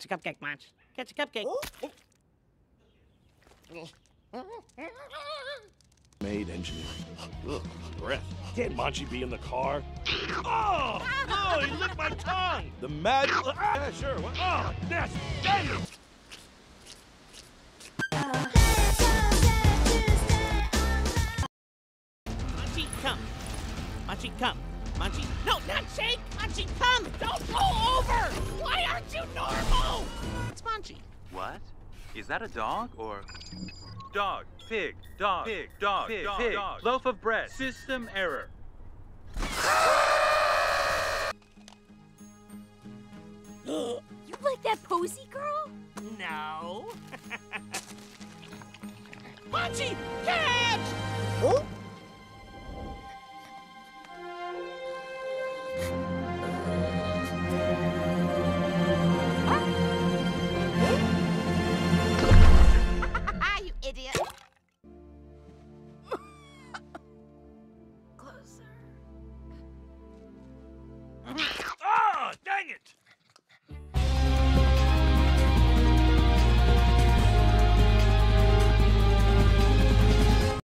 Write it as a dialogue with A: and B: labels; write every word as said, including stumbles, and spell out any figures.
A: Catch a cupcake, Monch. Catch a cupcake.
B: Made engineering. Ugh, breath. Can't Monchi be in the car? Oh! No, he licked my tongue! The mad... Yeah, sure. What? Oh, nasty. Dang it!
A: Monchi, come. Monchi, come. Monchi, no, not shake! Monchi, come! Don't go over! Why aren't you normal? It's Monchi.
C: What? Is that a dog or... Dog, pig, dog, pig, dog, pig, dog, pig, dog. Loaf of bread, system error.
D: You like that posy girl?
A: No. Monchi, catch! Oh.